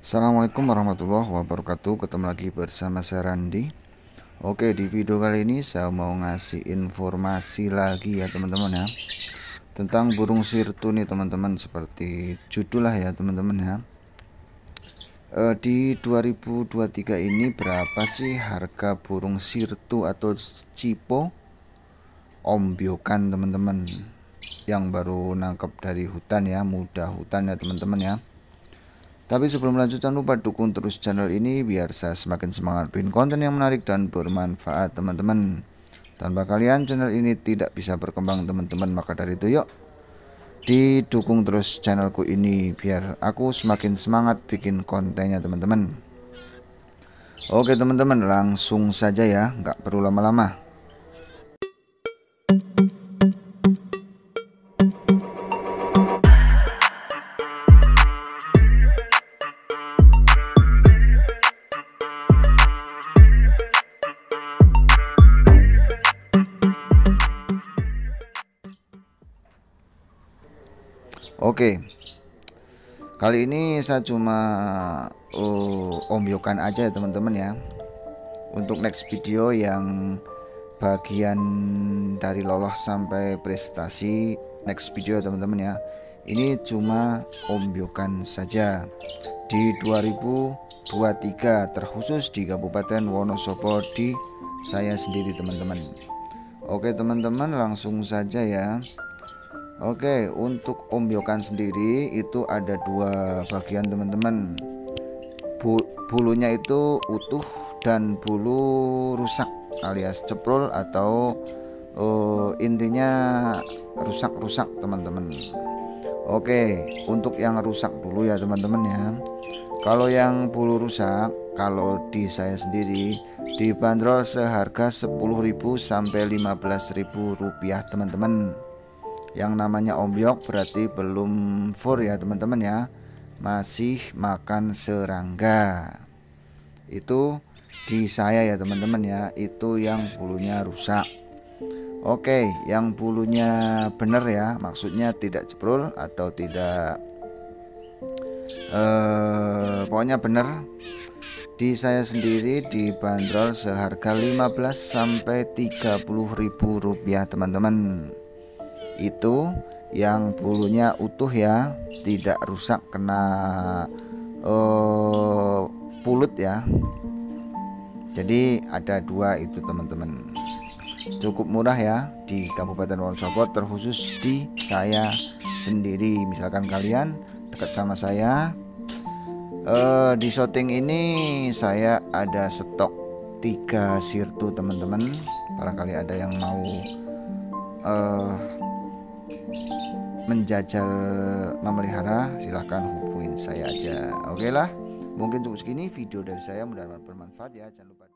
Assalamualaikum warahmatullahi wabarakatuh. Ketemu lagi bersama saya Randi. Oke, di video kali ini saya mau ngasih informasi lagi ya teman-teman ya, tentang burung sirtu nih teman-teman. Seperti judul lah ya teman-teman ya. Di 2023 ini berapa sih harga burung sirtu atau cipo ombyokan teman-teman, yang baru nangkep dari hutan ya, muda hutan ya teman-teman ya. Tapi sebelum lanjut, jangan lupa dukung terus channel ini biar saya semakin semangat bikin konten yang menarik dan bermanfaat teman-teman. Tanpa kalian channel ini tidak bisa berkembang teman-teman. Maka dari itu yuk didukung terus channelku ini biar aku semakin semangat bikin kontennya teman-teman. Oke teman-teman, langsung saja ya, nggak perlu lama-lama. Oke, kali ini saya cuma ombyokan aja ya teman-teman ya. Untuk next video yang bagian dari lolos sampai prestasi, next video ya teman-teman ya. Ini cuma ombyokan saja di 2023, terkhusus di Kabupaten Wonosobo, di saya sendiri teman-teman. Oke teman-teman, langsung saja ya. Oke, untuk ombyokan sendiri itu ada dua bagian teman-teman. Bulunya itu utuh dan bulu rusak alias ceprol atau intinya rusak-rusak teman-teman. Oke, untuk yang rusak dulu ya teman-teman ya. Kalau yang bulu rusak, kalau di saya sendiri dibanderol seharga 10.000 sampai 15.000 rupiah teman-teman. Yang namanya ombyok berarti belum fur ya teman-teman ya, masih makan serangga. Itu di saya ya teman-teman ya, itu yang bulunya rusak. Oke, yang bulunya bener ya, maksudnya tidak jebrol atau tidak pokoknya bener, di saya sendiri dibanderol seharga 15 sampai 30.000 rupiah teman-teman. Itu yang bulunya utuh ya, tidak rusak kena pulut ya. Jadi ada dua itu teman-teman, cukup murah ya di Kabupaten Wonosobo, terkhusus di saya sendiri. Misalkan kalian dekat sama saya, di shooting ini saya ada stok 3 sirtu teman-teman. Barangkali ada yang mau menjajal memelihara, silahkan hubungin saya aja. Oke lah, mungkin cukup segini video dari saya, mudah-mudahan bermanfaat ya. Jangan lupa